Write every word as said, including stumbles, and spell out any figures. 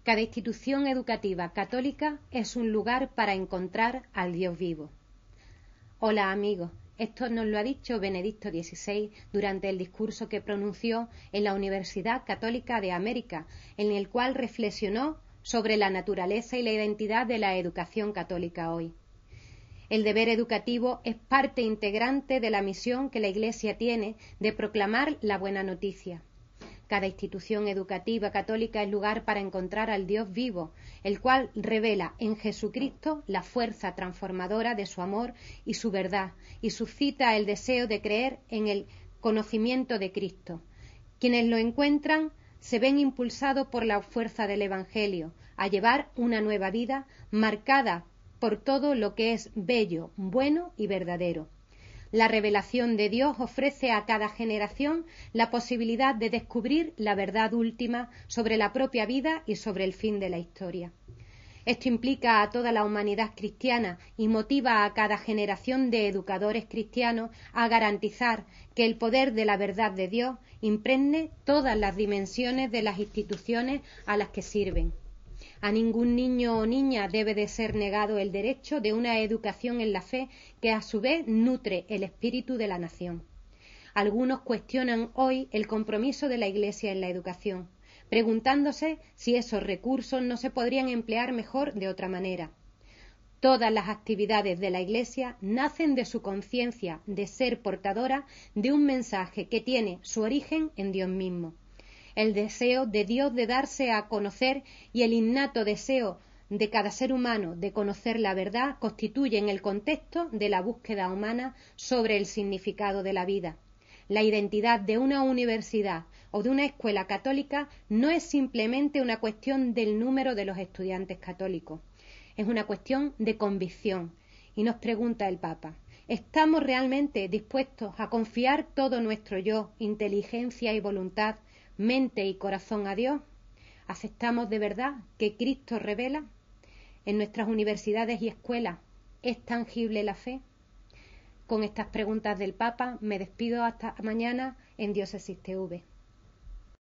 Cada institución educativa católica es un lugar para encontrar al Dios vivo. Hola amigos, esto nos lo ha dicho Benedicto dieciséis durante el discurso que pronunció en la Universidad Católica de América, en el cual reflexionó sobre la naturaleza y la identidad de la educación católica hoy. El deber educativo es parte integrante de la misión que la Iglesia tiene de proclamar la buena noticia. Cada institución educativa católica es lugar para encontrar al Dios vivo, el cual revela en Jesucristo la fuerza transformadora de su amor y su verdad, y suscita el deseo de creer en el conocimiento de Cristo. Quienes lo encuentran se ven impulsados por la fuerza del Evangelio a llevar una nueva vida marcada por todo lo que es bello, bueno y verdadero. La revelación de Dios ofrece a cada generación la posibilidad de descubrir la verdad última sobre la propia vida y sobre el fin de la historia. Esto implica a toda la humanidad cristiana y motiva a cada generación de educadores cristianos a garantizar que el poder de la verdad de Dios impregne todas las dimensiones de las instituciones a las que sirven. A ningún niño o niña debe de ser negado el derecho de una educación en la fe que a su vez nutre el espíritu de la nación. Algunos cuestionan hoy el compromiso de la Iglesia en la educación, preguntándose si esos recursos no se podrían emplear mejor de otra manera. Todas las actividades de la Iglesia nacen de su conciencia de ser portadora de un mensaje que tiene su origen en Dios mismo. El deseo de Dios de darse a conocer y el innato deseo de cada ser humano de conocer la verdad constituyen el contexto de la búsqueda humana sobre el significado de la vida. La identidad de una universidad o de una escuela católica no es simplemente una cuestión del número de los estudiantes católicos, es una cuestión de convicción. Y nos pregunta el Papa, ¿estamos realmente dispuestos a confiar todo nuestro yo, inteligencia y voluntad, mente y corazón a Dios? ¿Aceptamos de verdad que Cristo revela? ¿En nuestras universidades y escuelas es tangible la fe? Con estas preguntas del Papa me despido hasta mañana en Diócesis T V.